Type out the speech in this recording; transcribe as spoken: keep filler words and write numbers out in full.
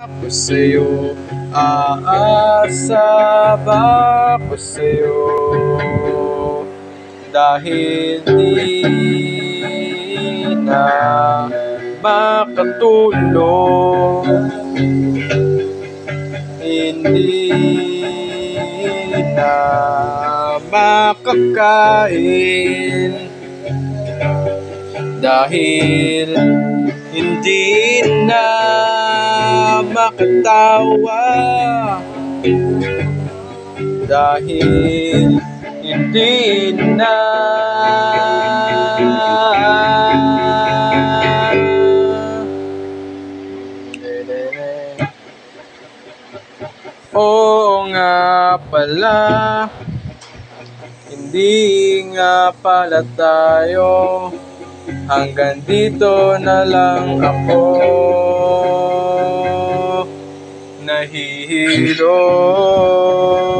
Ako sa'yo, aasa ba ako sa'yo? Dahil di na makatulog, hindi na makakain, dahil hindi na makatawa, dahil hindi na oo nga pala, hindi nga pala tayo, hanggang dito na lang ako nahihilo.